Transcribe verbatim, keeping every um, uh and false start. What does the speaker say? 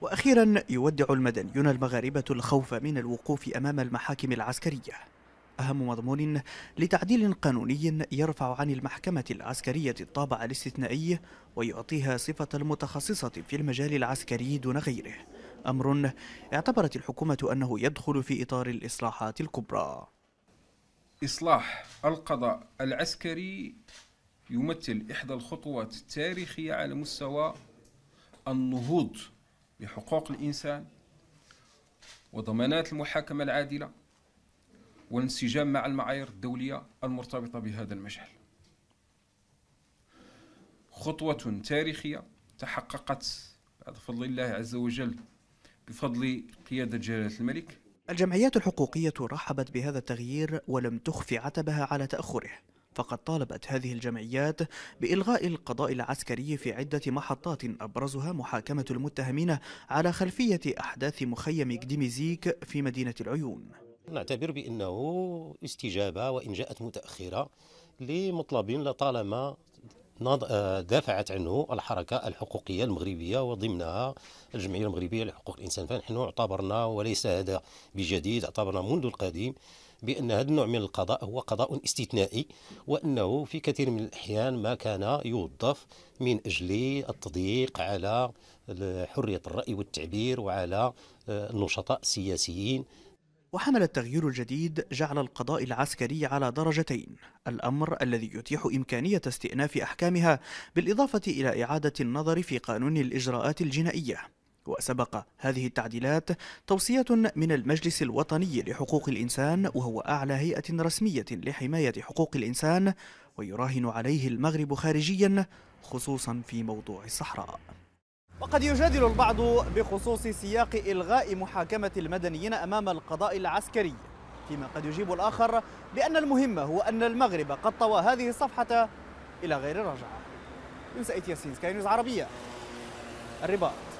وأخيرا يودع المدنيون المغاربة الخوف من الوقوف أمام المحاكم العسكرية، أهم مضمون لتعديل قانوني يرفع عن المحكمة العسكرية الطابع الاستثنائي ويعطيها صفة المتخصصة في المجال العسكري دون غيره، أمر اعتبرت الحكومة أنه يدخل في إطار الإصلاحات الكبرى. إصلاح القضاء العسكري يمثل إحدى الخطوات التاريخية على مستوى النهوض بحقوق الإنسان وضمانات المحاكمة العادلة والانسجام مع المعايير الدولية المرتبطة بهذا المجال. خطوة تاريخية تحققت بعد فضل الله عز وجل بفضل قيادة جلالة الملك. الجمعيات الحقوقية رحبت بهذا التغيير ولم تخف عتبها على تأخره، فقد طالبت هذه الجمعيات بإلغاء القضاء العسكري في عدة محطات أبرزها محاكمة المتهمين على خلفية أحداث مخيم كديميزيك في مدينة العيون. نعتبر بأنه استجابة وإن جاءت متأخرة لمطلب لطالما دافعت عنه الحركة الحقوقية المغربية وضمنها الجمعية المغربية لحقوق الإنسان. فنحن اعتبرنا، وليس هذا بجديد، اعتبرنا منذ القديم بأن هذا النوع من القضاء هو قضاء استثنائي، وأنه في كثير من الأحيان ما كان يوظف من أجل التضييق على حرية الرأي والتعبير وعلى النشطاء السياسيين. وحمل التغيير الجديد جعل القضاء العسكري على درجتين، الأمر الذي يتيح إمكانية استئناف أحكامها بالإضافة إلى إعادة النظر في قانون الإجراءات الجنائية. وسبق هذه التعديلات توصية من المجلس الوطني لحقوق الإنسان، وهو أعلى هيئة رسمية لحماية حقوق الإنسان ويراهن عليه المغرب خارجيا، خصوصا في موضوع الصحراء. وقد يجادل البعض بخصوص سياق إلغاء محاكمة المدنيين أمام القضاء العسكري، فيما قد يجيب الآخر بأن المهم هو أن المغرب قد طوى هذه الصفحة إلى غير رجعة. يونس ياسين، سكاي نيوز عربية، الرباط.